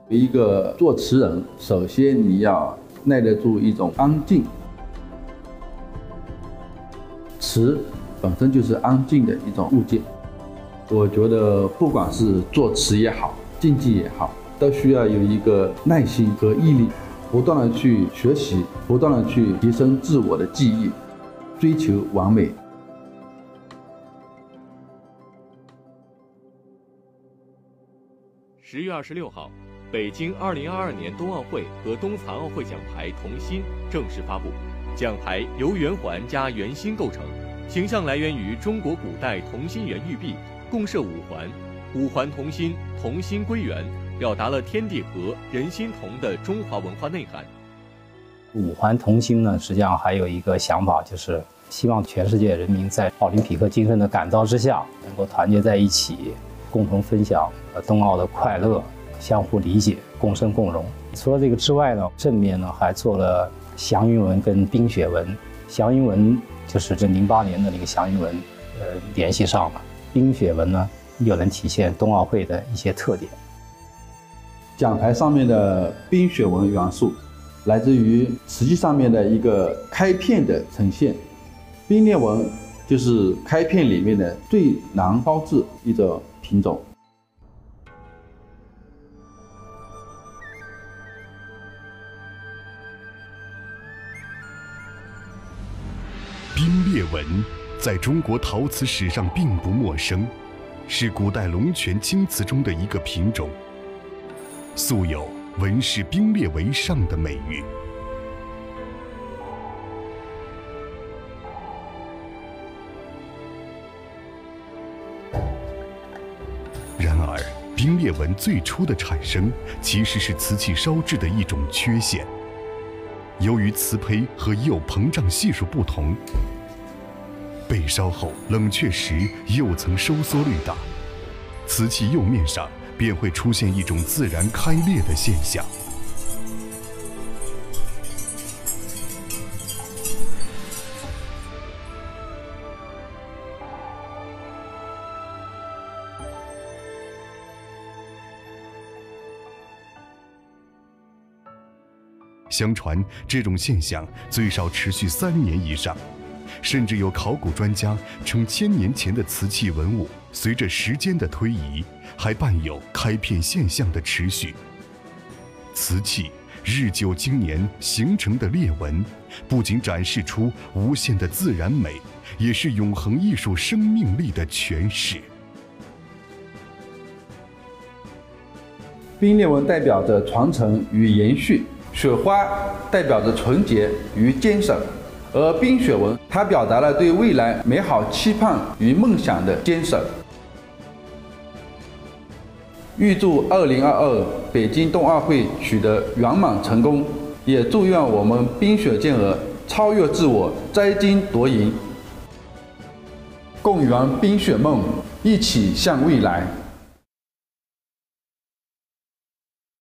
一个作词人，首先你要耐得住一种安静。词本身就是安静的一种物件。我觉得不管是作词也好，竞技也好，都需要有一个耐心和毅力，不断的去学习，不断的去提升自我的技艺，追求完美。 10月26号，北京2022年冬奥会和冬残奥会奖牌同心正式发布。奖牌由圆环加圆心构成，形象来源于中国古代同心圆玉璧，共设5环，5环同心，同心归圆，表达了天地合、人心同的中华文化内涵。 5环同心呢，实际上还有一个想法，就是希望全世界人民在奥林匹克精神的感召之下，能够团结在一起，共同分享冬奥的快乐，相互理解，共生共荣。除了这个之外呢，正面呢还做了祥云纹跟冰雪纹。祥云纹就是这08年的那个祥云纹，联系上了。冰雪纹呢，又能体现冬奥会的一些特点。 奖牌上面的冰雪纹元素，来自于瓷器上面的一个开片的呈现。冰裂纹就是开片里面的最难烧制一种品种。 冰裂纹在中国陶瓷史上并不陌生，是古代龙泉青瓷中的一个品种，素有“纹饰冰裂为上”的美誉。然而，冰裂纹最初的产生其实是瓷器烧制的一种缺陷。由于瓷胚和釉膨胀系数不同，被烧后冷却时釉层收缩率大，瓷器釉面上便会出现一种自然开裂的现象。相传这种现象最少持续3年以上，甚至有考古专家称1000年前的瓷器文物随着时间的推移，还伴有开片现象的持续。瓷器日久经年形成的裂纹，不仅展示出无限的自然美，也是永恒艺术生命力的诠释。 冰裂纹代表着传承与延续，雪花代表着纯洁与坚守，而冰雪纹它表达了对未来美好期盼与梦想的坚守。预祝2022北京冬奥会取得圆满成功，也祝愿我们冰雪健儿超越自我，摘金夺银，共圆冰雪梦，一起向未来。